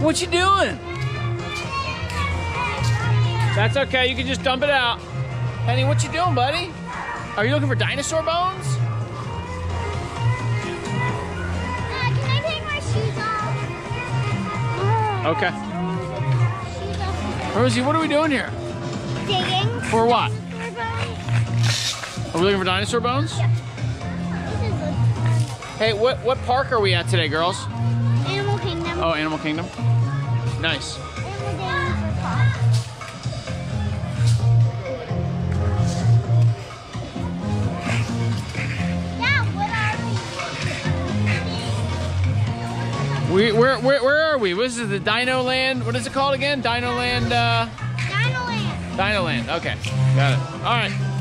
What you doing? That's okay, you can just dump it out. Penny, what you doing, buddy? Are you looking for dinosaur bones? Can I take my shoes off? Okay. Rosie, what are we doing here? Digging. For what? For bones. Are we looking for dinosaur bones? Yep. Hey, what park are we at today, girls? Animal Kingdom. Oh, Animal Kingdom. Nice. Animal Dinosaur Park. Yeah, what are we? Where are we? What is it, the Dinoland? What is it called again? Dinoland, Dinoland. Dinoland, okay. Got it. All right.